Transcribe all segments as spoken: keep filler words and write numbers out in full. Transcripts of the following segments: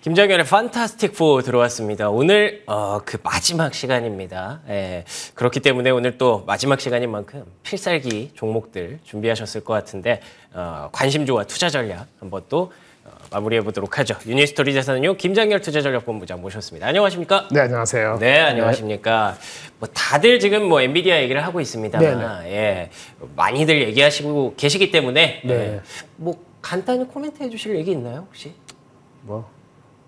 김장현의 판타스틱 사 들어왔습니다. 오늘 어, 그 마지막 시간입니다. 예, 그렇기 때문에 오늘 또 마지막 시간인 만큼 필살기 종목들 준비하셨을 것 같은데 어, 관심주와 투자 전략 한번 또 어, 마무리해 보도록 하죠. 유니스토리 자산운용 김장현 투자전략본부장 모셨습니다. 안녕하십니까? 네, 안녕하세요. 네, 안녕하십니까? 네. 뭐 다들 지금 뭐 엔비디아 얘기를 하고 있습니다. 네, 네. 예, 많이들 얘기하시고 계시기 때문에 네. 예, 뭐 간단히 코멘트 해주실 얘기 있나요, 혹시? 뭐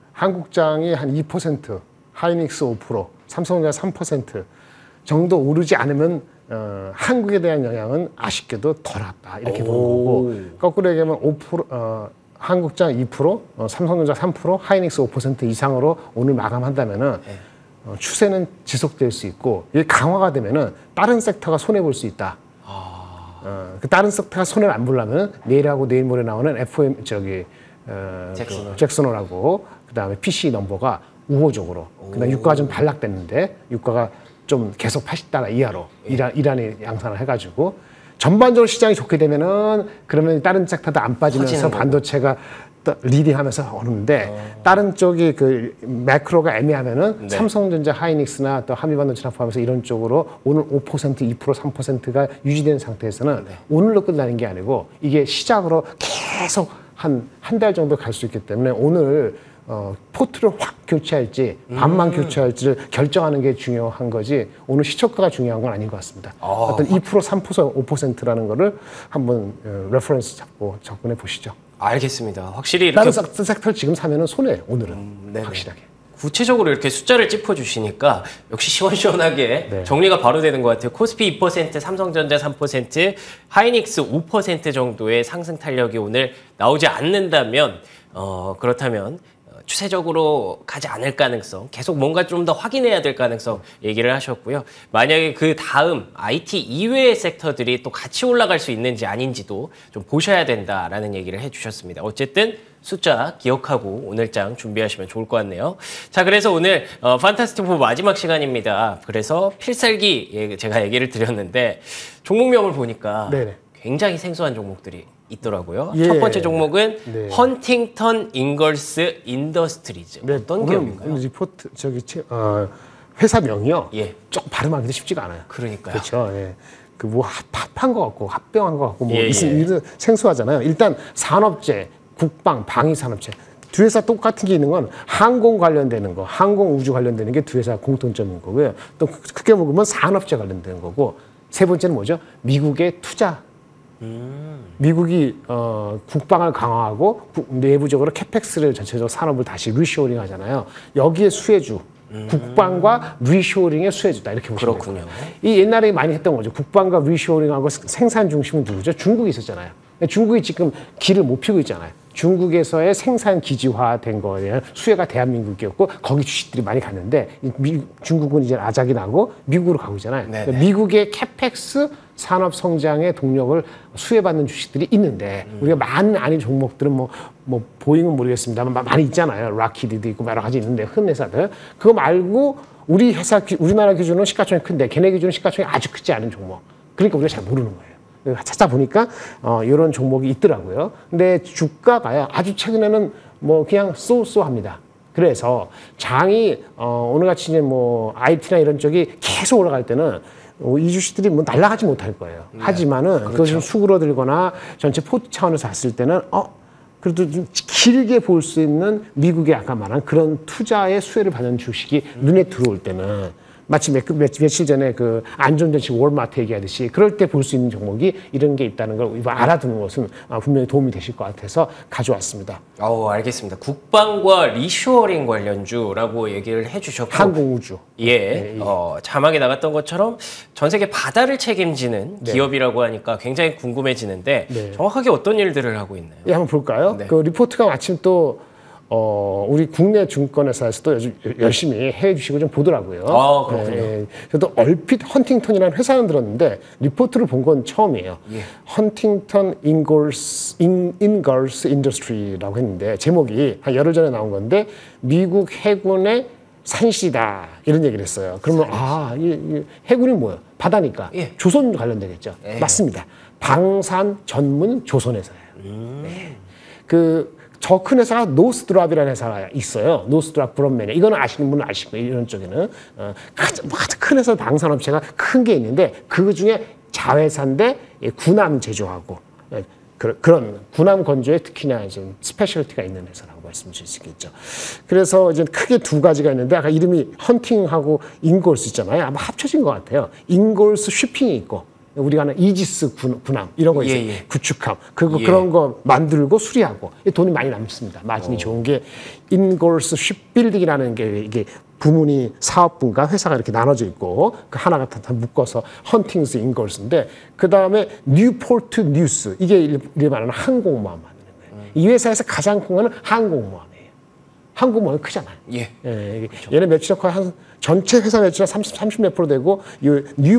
한국장이 한 이 퍼센트, 하이닉스 오 퍼센트, 삼성전자 삼 퍼센트 정도 오르지 않으면 어, 한국에 대한 영향은 아쉽게도 덜 왔다 이렇게 보는 거고, 거꾸로 얘기하면 오 퍼센트, 어, 한국장 이 퍼센트, 어, 삼성전자 삼 퍼센트, 하이닉스 오 퍼센트 이상으로 오늘 마감한다면은 네. 어, 추세는 지속될 수 있고, 이게 강화가 되면은 다른 섹터가 손해 볼 수 있다. 아... 어, 그 다른 섹터가 손해를 안 보려면 내일하고 내일 모레 나오는 에프오엠 저기 어, 잭슨홀. 그 잭슨홀하고 그다음에 피씨 넘버가 우호적으로, 그다음 유가가 좀 반락됐는데 유가가 좀 계속 팔십 달러 이하로 예. 이란, 이란이 양산을 해가지고 전반적으로 시장이 좋게 되면은 그러면 다른 섹터도 안 빠지면서 반도체가 또 리딩하면서 오는데 어. 다른 쪽이 그 매크로가 애매하면은 네. 삼성전자, 하이닉스나 또 한미반도체나 포함해서 이런 쪽으로 오늘 오 퍼센트, 이 퍼센트, 삼 퍼센트가 유지되는 상태에서는 네. 오늘로 끝나는 게 아니고 이게 시작으로 계속 한 한 달 정도 갈 수 있기 때문에 오늘 어, 포트를 확 교체할지 반만 음. 교체할지를 결정하는 게 중요한 거지 오늘 시초가가 중요한 건 아닌 것 같습니다. 아. 어떤 이 퍼센트, 삼 퍼센트, 오 퍼센트라는 거를 한번 어, 레퍼런스 잡고 접근해 보시죠. 알겠습니다. 확실히 이렇게 다른 섹터를 지금 사면은 손해예요. 오늘은 음, 확실하게. 구체적으로 이렇게 숫자를 짚어주시니까 역시 시원시원하게 네. 정리가 바로 되는 것 같아요. 코스피 이 퍼센트, 삼성전자 삼 퍼센트, 하이닉스 오 퍼센트 정도의 상승 탄력이 오늘 나오지 않는다면 어, 그렇다면 추세적으로 가지 않을 가능성, 계속 뭔가 좀 더 확인해야 될 가능성 얘기를 하셨고요. 만약에 그 다음 아이티 이외의 섹터들이 또 같이 올라갈 수 있는지 아닌지도 좀 보셔야 된다라는 얘기를 해주셨습니다. 어쨌든 숫자 기억하고 오늘장 준비하시면 좋을 것 같네요. 자, 그래서 오늘 어, 판타스틱 사 마지막 시간입니다. 그래서 필살기 제가 얘기를 드렸는데 종목명을 보니까 네네. 굉장히 생소한 종목들이 있더라고요. 예. 첫 번째 종목은 네. 헌팅턴 인걸스 인더스트리즈. 네. 어떤 기업인가요? 리포트 저기 어, 회사명이요. 예. 조금 발음하기도 쉽지가 않아요. 그러니까요. 그렇죠. 예. 그 뭐 합한 것 같고 합병한 것 같고 뭐 예, 있으면 예. 생소하잖아요. 일단 산업재, 국방, 방위산업재 두 회사 똑같은 게 있는 건 항공 관련되는 거, 항공 우주 관련되는 게 두 회사 공통점인 거고요. 또 크게 먹으면 산업재 관련되는 거고, 세 번째는 뭐죠? 미국의 투자. 음. 미국이 어, 국방을 강화하고 구, 내부적으로 캐펙스를 전체적으로 산업을 다시 리쇼링 하잖아요. 여기에 수혜주, 음. 국방과 리쇼링의 수혜주다 이렇게 보시면 그렇군요. 돼요. 이 옛날에 많이 했던 거죠. 국방과 리쇼링하고 생산 중심은 누구죠? 중국이 있었잖아요. 중국이 지금 길을 못 피고 있잖아요. 중국에서의 생산 기지화된 거에 수혜가 대한민국이었고 거기 주식들이 많이 갔는데 미, 중국은 이제 아작이 나고 미국으로 가고 있잖아요. 그러니까 미국의 캐펙스 산업 성장의 동력을 수혜받는 주식들이 있는데 음. 우리가 많은 아닌 종목들은 뭐, 뭐 보잉은 모르겠습니다만 많이 있잖아요. 락히드도 있고 여러 가지 있는데 큰 회사들 그거 말고 우리 회사 우리나라 기준으로 시가총액 큰데 걔네 기준으로 시가총액 아주 크지 않은 종목. 그러니까 우리가 잘 모르는 거예요. 찾아보니까 어, 이런 종목이 있더라고요. 근데 주가가요 아주 최근에는 뭐 그냥 쏘쏘합니다. 그래서 장이 어, 오늘같이 이제 뭐 아이티나 이런 쪽이 계속 올라갈 때는 어, 이 주식들이 뭐 날아가지 못할 거예요. 네. 하지만은 그렇죠. 그것을 수그러들거나 전체 포트 차원에서 봤을 때는 어 그래도 좀 길게 볼 수 있는 미국의 아까 말한 그런 투자의 수혜를 받는 주식이 음. 눈에 들어올 때는. 마치 몇, 몇, 며칠 전에 그 안전장치 월마트 얘기하듯이 그럴 때 볼 수 있는 종목이 이런 게 있다는 걸 알아두는 것은 분명히 도움이 되실 것 같아서 가져왔습니다. 어, 알겠습니다. 국방과 리쇼어링 관련주라고 얘기를 해주셨고 항공우주. 예, 네, 예. 어, 자막에 나갔던 것처럼 전 세계 바다를 책임지는 네. 기업이라고 하니까 굉장히 궁금해지는데 네. 정확하게 어떤 일들을 하고 있나요? 예, 한번 볼까요? 네. 그 리포트가 마침 또 어, 우리 국내 증권회사에서도 요즘 열심히 해외 주식을 좀 보더라고요. 아, 그렇군요. 예, 저도 얼핏 헌팅턴이라는 회사는 들었는데 리포트를 본 건 처음이에요. 예. 헌팅턴 인걸스 인, 인걸스 인더스트리라고 했는데 제목이 한 열흘 전에 나온 건데 미국 해군의 산시다 이런 얘기를 했어요. 그러면 산시. 아, 이, 이 해군이 뭐예요? 바다니까 예. 조선 관련되겠죠. 예. 맞습니다. 방산 전문 조선회사예요. 음. 네. 그 저 큰 회사가 노스드랍이라는 회사가 있어요. 노스드랍 브론맨이. 이거는 아시는 분은 아실 거예요. 이런 쪽에는. 어, 가장 큰 회사 방산업체가 큰 게 있는데 그 중에 자회사인데 군함 제조하고 예, 그, 그런 군함 건조에 특히나 좀 스페셜티가 있는 회사라고 말씀드릴 수 있겠죠. 그래서 이제 크게 두 가지가 있는데 아까 이름이 헌팅하고 인골스 있잖아요. 아마 합쳐진 것 같아요. 인골스 쉬핑이 있고 우리가 하는 이지스 군, 군함 이런 거 있어요. 예, 예. 구축함. 그리고 예. 그런 거 만들고 수리하고 돈이 많이 남습니다. 마진이 오. 좋은 게 인골스 쉽빌딩이라는 게 이게 부문이 사업분과 회사가 이렇게 나눠져 있고 그 하나가 다 묶어서 헌팅스 인골스인데 그 다음에 뉴포트 뉴스 이게 일반 말하는 항공모함 만드는 거예요. 음. 이 회사에서 가장 큰 거는 항공모함이에요. 항공모함이 크잖아요. 예. 예, 그렇죠. 얘네 매출액 한 전체 회사 매출액 삼십, 삼십 몇 프로 되고 이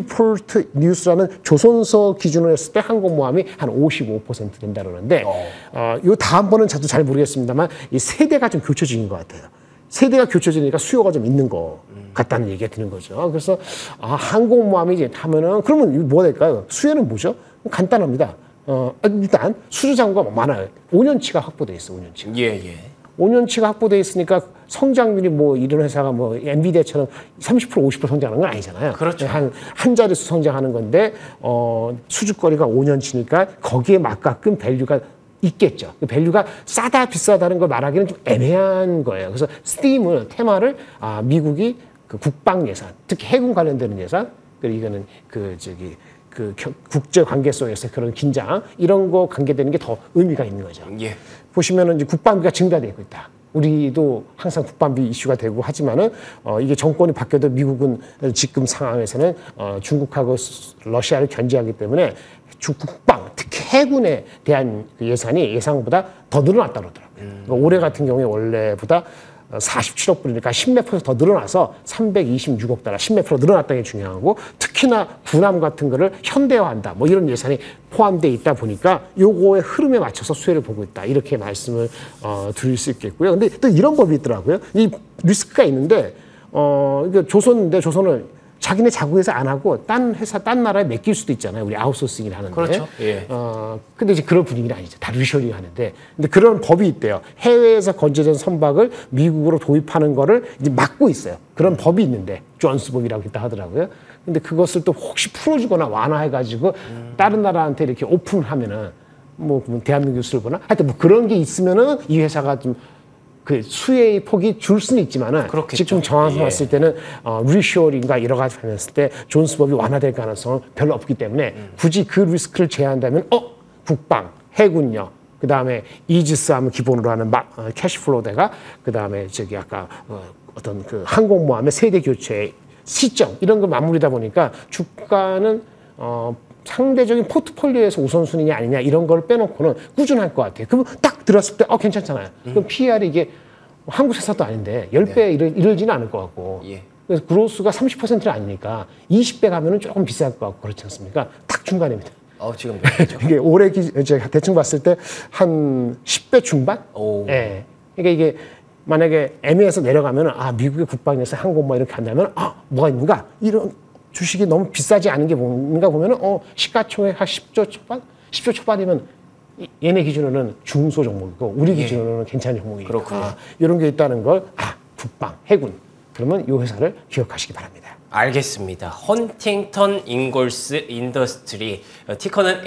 뉴포트 뉴스라는 조선소 기준으로 했을 때 항공모함이 한 오십오 퍼센트 된다 그러는데 어. 어, 요 다음번은 저도 잘 모르겠습니다만 이 세대가 좀 교체적인 것 같아요. 세대가 교체되니까 수요가 좀 있는 것 같다는 얘기가 드는 거죠. 그래서 아, 항공모함이 이제 타면은 그러면 뭐가 될까요? 수요는 뭐죠? 간단합니다. 어, 일단 수주장고가 많아요. 오 년치가 확보돼 있어. 오 년치. 예, 예. 오 년치가 확보돼 있으니까 성장률이 뭐 이런 회사가 뭐 엔비디아처럼 삼십 퍼센트 오십 퍼센트 성장하는 건 아니잖아요. 그렇죠. 한, 한 자릿수 성장하는 건데 어, 수주거리가 오 년치니까 거기에 맞게끔 밸류가 있겠죠. 그 밸류가 싸다 비싸다는 걸 말하기는 좀 애매한 거예요. 그래서 스팀을 테마를 아, 미국이 그 국방 예산, 특히 해군 관련되는 예산, 그리고 이거는 그 저기 그 국제 관계 속에서 그런 긴장 이런 거 관계되는 게 더 의미가 있는 거죠. 예. 보시면은 이제 국방비가 증가되고 있다. 우리도 항상 국방비 이슈가 되고 하지만은 어, 이게 정권이 바뀌어도 미국은 지금 상황에서는 어, 중국하고 러시아를 견제하기 때문에 주 국방, 특히 해군에 대한 예산이 예상보다 더 늘어났다 그러더라고요. 음. 그러니까 올해 같은 경우에 원래보다 사십칠억 불이니까 십몇 퍼센트 더 늘어나서 삼백이십육억 달러, 십몇 프로 늘어났다는 게 중요하고 특히나 군함 같은 거를 현대화한다. 뭐 이런 예산이 포함되어 있다 보니까 요거의 흐름에 맞춰서 수혜를 보고 있다. 이렇게 말씀을 어, 드릴 수 있겠고요. 근데 또 이런 법이 있더라고요. 이 리스크가 있는데 어, 이게 조선인데 조선을 자기네 자국에서 안 하고 딴 회사, 딴 나라에 맡길 수도 있잖아요. 우리 아웃소싱을 하는데. 그렇죠. 예. 어, 근데 이제 그런 분위기는 아니죠. 다 리쇼링 하는데. 근데 그런 법이 있대요. 해외에서 건조된 선박을 미국으로 도입하는 거를 이제 막고 있어요. 그런 음. 법이 있는데. 존스법이라고 있다 하더라고요. 근데 그것을 또 혹시 풀어주거나 완화해가지고 음. 다른 나라한테 이렇게 오픈하면은 뭐 대한민국 쓸거나 하여튼 뭐 그런 게 있으면은 이 회사가 좀 그 수혜의 폭이 줄 수는 있지만은 그렇겠죠. 지금 정황에서 예. 봤을 때는 어, 리쇼링과 여러 가지 봤을 때 존스법이 완화될 가능성은 별로 없기 때문에 음. 굳이 그 리스크를 제한한다면 어 국방, 해군요. 그 다음에 이지스함을 기본으로 하는 마, 어, 캐시플로우대가 그 다음에 저기 아까 어, 어떤 그 항공모함의 세대 교체 시점 이런 거 마무리다 보니까 주가는 어. 상대적인 포트폴리오에서 우선순위냐 아니냐 이런 걸 빼놓고는 꾸준할 것 같아요. 그럼 딱 들었을 때 어 괜찮잖아요. 음. 그럼 피이알이 이게 한국 회사도 아닌데 십 배 네. 이럴, 이럴지는 않을 것 같고 예. 그래서 그로스가 삼십 퍼센트는 아니니까 이십 배 가면은 조금 비쌀 것 같고 그렇지 않습니까? 딱 중간입니다. 어, 지금 몇 배죠? 이게 올해 기, 제가 대충 봤을 때 한 십 배 중반? 오. 예. 그러니까 이게 만약에 엠에에서 내려가면은 아 미국의 국방에서 항공모 이렇게 한다면 아 뭐가 있는가 이런 주식이 너무 비싸지 않은 게 뭔가 보면은 어 시가총액 한 십 조 초반? 십 조 초반이면 얘네 기준으로는 중소 종목이고 우리 기준으로는 예. 괜찮은 종목이니까 그렇군요. 이런 게 있다는 걸 아 국방, 해군 그러면 이 회사를 기억하시기 바랍니다. 알겠습니다. 헌팅턴 인골스 인더스트리 티커는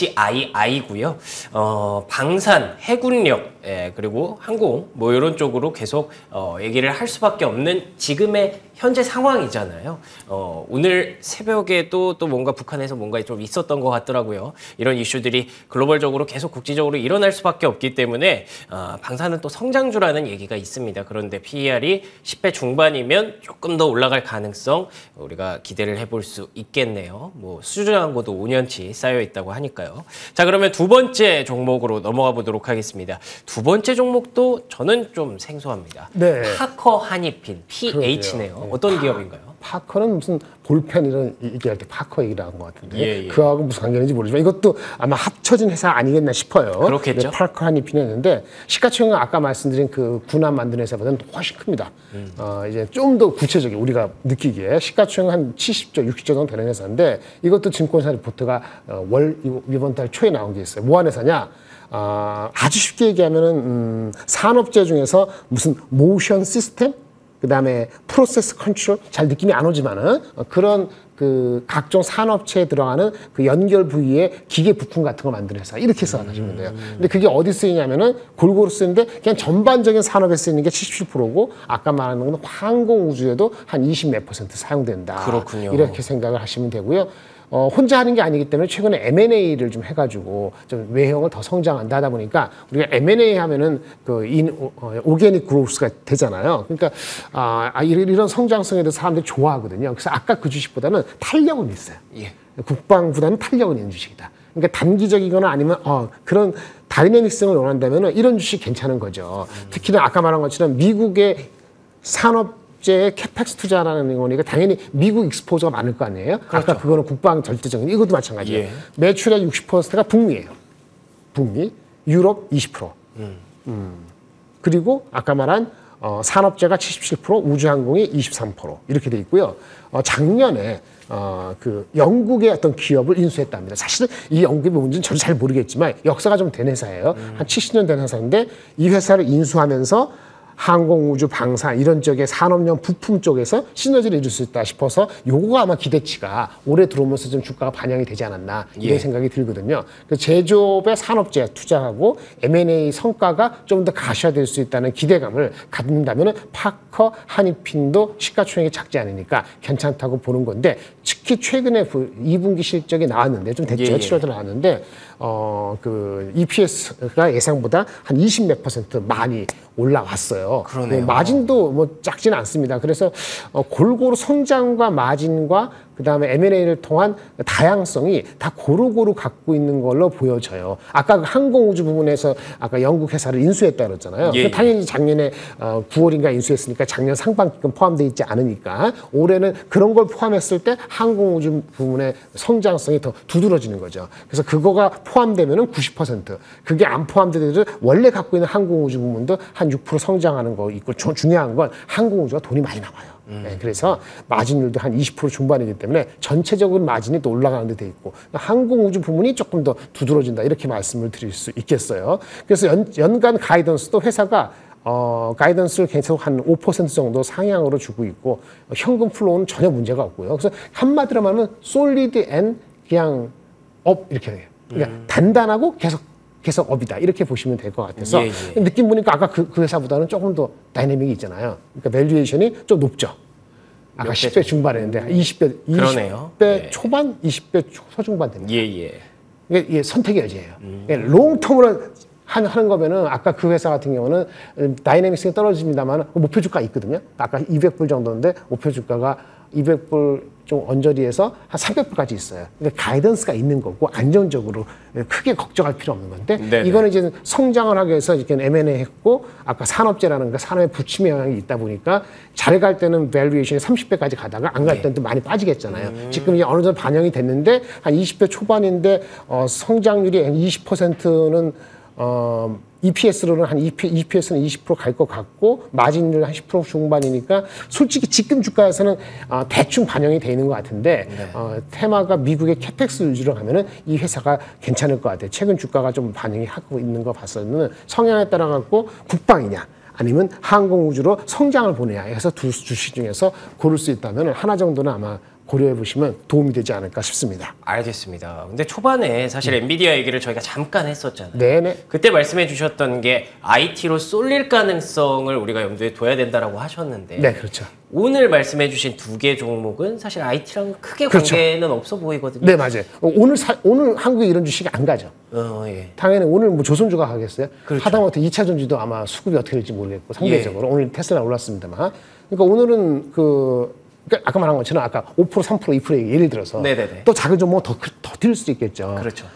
에이치아이아이고요. 어, 방산, 해군력 예, 그리고 항공 뭐 이런 쪽으로 계속 어, 얘기를 할 수밖에 없는 지금의 현재 상황이잖아요. 어, 오늘 새벽에도 또 뭔가 북한에서 뭔가 좀 있었던 것 같더라고요. 이런 이슈들이 글로벌적으로 계속 국제적으로 일어날 수밖에 없기 때문에 어, 방산은 또 성장주라는 얘기가 있습니다. 그런데 피이알이 십 배 중반이면 조금 더 올라갈 가능성 우리가 기대를 해볼 수 있겠네요. 뭐 수주장고도 오 년치 쌓여 있다고 하니까요. 자, 그러면 두 번째 종목으로 넘어가 보도록 하겠습니다. 두 번째 종목도 저는 좀 생소합니다. 네. 파커 한이핀 피에이치네요. 어떤 기업인가요? 파커는 무슨 볼펜 이런 얘기할 때 파커 얘기를 한 것 같은데 예, 예. 그하고 무슨 관계인지 모르지만 이것도 아마 합쳐진 회사 아니겠나 싶어요. 그렇겠죠. 파커 한이핀이 했는데 시가총액은 아까 말씀드린 그 군함 만드는 회사보다는 훨씬 큽니다. 음. 어, 이제 좀 더 구체적인 우리가 느끼기에 시가총액 한 칠십 조, 육십 조 정도 되는 회사인데 이것도 증권사 리포트가 어, 월 이번 달 초에 나온 게 있어요. 뭐 하는 회사냐? 어, 아주 쉽게 얘기하면은 음, 산업재 중에서 무슨 모션 시스템, 그 다음에 프로세스 컨트롤, 잘 느낌이 안 오지만은 어, 그런 그 각종 산업체에 들어가는 그 연결 부위에 기계 부품 같은 거 만드는 회사 이렇게 생각하시면 돼요. 근데 그게 어디 쓰이냐면은 골고루 쓰는데 그냥 전반적인 산업에 쓰이는 게 칠십칠 퍼센트고 아까 말하는 건 항공 우주에도 한 이십 몇 퍼센트 사용된다. 그렇군요. 이렇게 생각을 하시면 되고요. 어, 혼자 하는 게 아니기 때문에 최근에 엠 앤 에이를 좀 해가지고 좀 외형을 더 성장한다 하다 보니까 우리가 엠 앤 에이 하면은 그 인, 어, 오게닉 그로스가 되잖아요. 그러니까 아, 이런, 이런 성장성에 대해서 사람들이 좋아하거든요. 그래서 아까 그 주식보다는 탄력은 있어요. 예. 국방보다는 탄력은 있는 주식이다. 그러니까 단기적이거나 아니면 어, 그런 다이내믹성을 원한다면은 이런 주식 괜찮은 거죠. 음. 특히나 아까 말한 것처럼 미국의 산업 의 캐펙스 투자라는 거니까 당연히 미국 익스포저가 많을 거 아니에요? 그렇죠. 아까 그거는 국방 절대적인 이것도 마찬가지예요. 예. 매출의 육십 퍼센트가 북미예요. 북미, 유럽 이십 퍼센트. 음. 음. 그리고 아까 말한 어, 산업재가 칠십칠 퍼센트, 우주항공이 이십삼 퍼센트 이렇게 돼 있고요. 어, 작년에 어, 그 영국의 어떤 기업을 인수했답니다. 사실은 이 영국이 뭔지는 저도 잘 모르겠지만 역사가 좀 된 회사예요. 음. 한 칠십 년 된 회사인데 이 회사를 인수하면서 항공, 우주, 방산 이런 쪽의 산업용 부품 쪽에서 시너지를 이룰 수 있다 싶어서 요거가 아마 기대치가 올해 들어오면서 좀 주가가 반영이 되지 않았나 이런 예. 생각이 들거든요. 그 제조업의 산업재에 투자하고 엠 앤 에이 성과가 좀 더 가셔야될 수 있다는 기대감을 갖는다면 파커, 한이핀도 시가총액이 작지 않으니까 괜찮다고 보는 건데 특히 최근에 이 분기 실적이 나왔는데 좀 됐죠. 예. 칠월에 나왔는데 어, 그 이 피 에스가 예상보다 한 이십 몇 퍼센트 많이 올라왔어요. 그러네요. 뭐 마진도 뭐 작지는 않습니다. 그래서 어, 골고루 성장과 마진과 그다음에 엠 앤 에이를 통한 다양성이 다 고루고루 갖고 있는 걸로 보여져요. 아까 그 항공우주 부분에서 아까 영국 회사를 인수했다 그랬잖아요. 예. 당연히 작년에 어, 구월인가 인수했으니까 작년 상반기금 포함되어 있지 않으니까 올해는 그런 걸 포함했을 때 항공우주 부분의 성장성이 더 두드러지는 거죠. 그래서 그거가 포함되면은 구십 퍼센트. 그게 안 포함되더라도 원래 갖고 있는 항공우주 부분도 한 육 퍼센트 성장하는 거 있고 중요한 건 항공우주가 돈이 많이 나와요. 음. 네, 그래서 마진율도 한 이십 퍼센트 중반이기 때문에 전체적으로 마진이 또 올라가는 데 돼 있고 항공우주 부문이 조금 더 두드러진다 이렇게 말씀을 드릴 수 있겠어요. 그래서 연, 연간 가이던스도 회사가 어, 가이던스를 계속 한 오 퍼센트 정도 상향으로 주고 있고 현금 플로우는 전혀 문제가 없고요. 그래서 한마디로 말하면 솔리드 앤 그냥 업 이렇게 돼요. 그러니까 음. 단단하고 계속 계속 업이다 이렇게 보시면 될 것 같아서 예, 예. 느낌 보니까 아까 그, 그 회사보다는 조금 더 다이내믹이 있잖아요. 그러니까 밸류에이션이 좀 높죠. 아까 십 배 중반이었는데 이십 배, 그러네요. 이십 배 예. 초반, 이십 배 초중반 됩니다. 예, 예. 이게, 이게 선택의 여지예요. 음. 롱텀으로 하는 거면은 아까 그 회사 같은 경우는 다이내믹성이 떨어집니다만 목표 주가 있거든요. 아까 이백 불 정도인데 목표 주가가 이백 불 좀 언저리에서 한 삼백 불까지 있어요. 그러니까 가이던스가 있는 거고 안정적으로 크게 걱정할 필요 없는 건데 네네. 이거는 이제 성장을 하기 위해서 이렇게 엠 앤 에이 했고 아까 산업재라는 거 산업의 부침의 영향이 있다 보니까 잘 갈 때는 밸류에이션이 삼십 배까지 가다가 안 갈 때는 또 많이 빠지겠잖아요. 음. 지금 이제 어느 정도 반영이 됐는데 한 이십 배 초반인데 어, 성장률이 한 이십 퍼센트는 어, 이 피 에스로는 한 이 피 에스는 이십 퍼센트 갈 것 같고 마진율 한 십 퍼센트 중반이니까 솔직히 지금 주가에서는 어, 대충 반영이 돼 있는 것 같은데 네. 어, 테마가 미국의 캐펙스 위주로 가면은 이 회사가 괜찮을 것 같아요. 최근 주가가 좀 반영이 하고 있는 거 봐서는 성향에 따라 갖고 국방이냐 아니면 항공우주로 성장을 보내야 해서 두 주식 중에서 고를 수 있다면 하나 정도는 아마 고려해 보시면 도움이 되지 않을까 싶습니다. 알겠습니다. 근데 초반에 사실 음. 엔비디아 얘기를 저희가 잠깐 했었잖아요. 네네. 그때 말씀해 주셨던 게 아이티로 쏠릴 가능성을 우리가 염두에 둬야 된다라고 하셨는데 네, 그렇죠. 오늘 말씀해 주신 두 개 종목은 사실 아이티랑 크게 그렇죠. 관계는 없어 보이거든요. 네, 맞아요. 오늘 사, 오늘 한국에 이런 주식이 안 가죠. 어, 예. 당연히 오늘 뭐 조선주가 가겠어요? 그렇죠. 하다못해 이 차 전지도 아마 수급이 어떻게 될지 모르겠고 상대적으로 예. 오늘 테슬라 올랐습니다만 그러니까 오늘은 그 그러니까 아까 말한 것처럼 아까 오 퍼센트, 삼 퍼센트, 이 퍼센트 예를 들어서 네네네. 또 작은 종목 더, 더 뛸 수도 있겠죠. 그렇죠.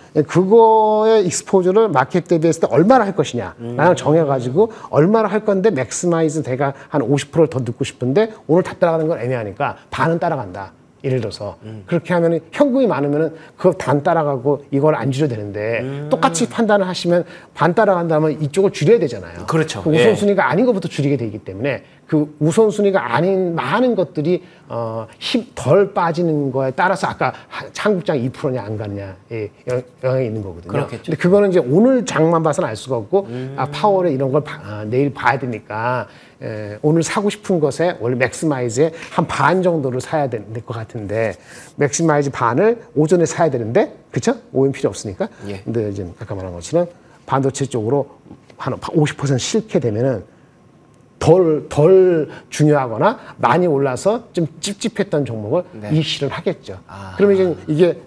그거의 익스포저를 마켓 대비했을 때 얼마나 할 것이냐 음. 나는 정해가지고 얼마나 할 건데 맥스마이즈 대가 한 오십 퍼센트를 더 넣고 싶은데 오늘 다 따라가는 건 애매하니까 반은 따라간다. 예를 들어서 음. 그렇게 하면 현금이 많으면 그거 반 따라가고 이걸 안 줄여야 되는데 음. 똑같이 판단을 하시면 반 따라간다면 이쪽을 줄여야 되잖아요. 그렇죠. 그 우선순위가 예. 아닌 것부터 줄이게 되기 때문에 그 우선순위가 아닌 많은 것들이 어, 힘 덜 빠지는 거에 따라서 아까 한국장 이 퍼센트냐 안 가느냐 예, 영향이 있는 거거든요. 그렇겠죠. 근데 그거는 이제 오늘 장만 봐서는 알 수가 없고 음. 아, 파월에 이런 걸 봐, 아, 내일 봐야 되니까 에, 오늘 사고 싶은 것에 원래 맥스마이즈의 한 반 정도를 사야 될 것 같은데 맥스마이즈 반을 오전에 사야 되는데 그렇죠? 오후엔 필요 없으니까. 예. 근데 이제 아까 말한 것처럼 반도체 쪽으로 한 오십 퍼센트 실게 되면은 덜, 덜 중요하거나 많이 올라서 좀 찝찝했던 종목을 네. 이시를 하겠죠. 아. 그러면 이제 이게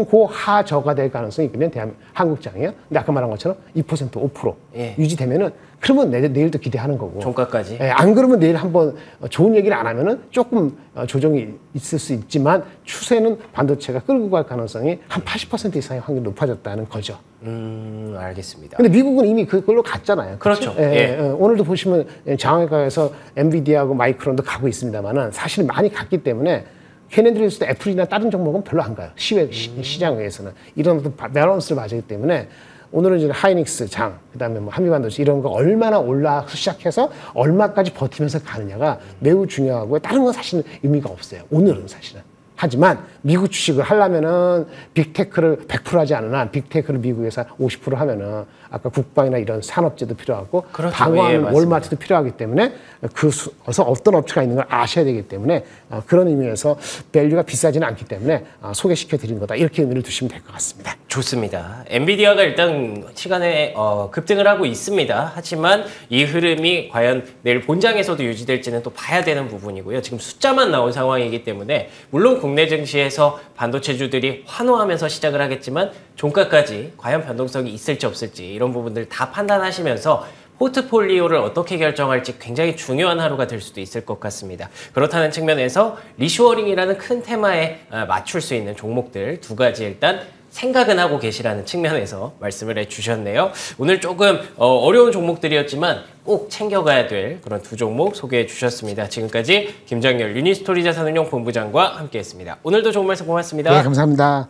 상고하저가 될 가능성이 있거든요. 대한 한국장이요. 근데 아까 말한 것처럼 이 퍼센트, 오 퍼센트 예. 유지되면은 그러면 내, 내일도 기대하는 거고. 종가까지. 예, 안 그러면 내일 한번 좋은 얘기를 안 하면은 조금 조정이 있을 수 있지만 추세는 반도체가 끌고 갈 가능성이 한 팔십 퍼센트 이상의 확률이 높아졌다는 거죠. 음, 알겠습니다. 근데 미국은 이미 그걸로 갔잖아요. 그렇죠. 예, 예. 예, 오늘도 보시면 장외가에서 엔비디아하고 마이크론도 가고 있습니다만은 사실 많이 갔기 때문에 걔네들에서도 애플이나 다른 종목은 별로 안 가요. 시외, 시, 시장 외에서는. 이런 어떤 밸런스를 맞기 때문에 오늘은 이제 하이닉스 장, 그 다음에 뭐 한미반도체 이런 거 얼마나 올라 시작해서 얼마까지 버티면서 가느냐가 매우 중요하고요. 다른 건 사실은 의미가 없어요. 오늘은 사실은. 하지만 미국 주식을 하려면은 빅테크를 백 퍼센트 하지 않으나 빅테크를 미국에서 오십 퍼센트 하면은 아까 국방이나 이런 산업재도 필요하고 그렇죠. 방어하는 예, 월마트도 필요하기 때문에 그래서 어떤 업체가 있는 걸 아셔야 되기 때문에 그런 의미에서 밸류가 비싸지는 않기 때문에 소개시켜 드린 거다. 이렇게 의미를 두시면 될 것 같습니다. 좋습니다. 엔비디아가 일단 시간에 어, 급등을 하고 있습니다. 하지만 이 흐름이 과연 내일 본장에서도 유지될지는 또 봐야 되는 부분이고요. 지금 숫자만 나온 상황이기 때문에 물론 국내 증시에서 반도체주들이 환호하면서 시작을 하겠지만 종가까지 과연 변동성이 있을지 없을지 이런 부분들 다 판단하시면서 포트폴리오를 어떻게 결정할지 굉장히 중요한 하루가 될 수도 있을 것 같습니다. 그렇다는 측면에서 리슈어링이라는 큰 테마에 맞출 수 있는 종목들 두 가지 일단 생각은 하고 계시라는 측면에서 말씀을 해주셨네요. 오늘 조금 어려운 종목들이었지만 꼭 챙겨가야 될 그런 두 종목 소개해 주셨습니다. 지금까지 김장렬 유니스토리 자산운용 본부장과 함께했습니다. 오늘도 좋은 말씀 고맙습니다. 네, 감사합니다.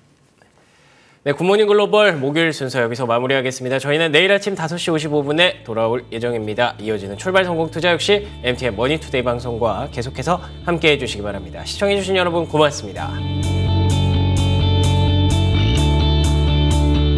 네, 굿모닝 글로벌 목요일 순서 여기서 마무리하겠습니다. 저희는 내일 아침 다섯 시 오십오 분에 돌아올 예정입니다. 이어지는 출발 성공 투자 역시 엠티엔 머니투데이 방송과 계속해서 함께해 주시기 바랍니다. 시청해 주신 여러분 고맙습니다.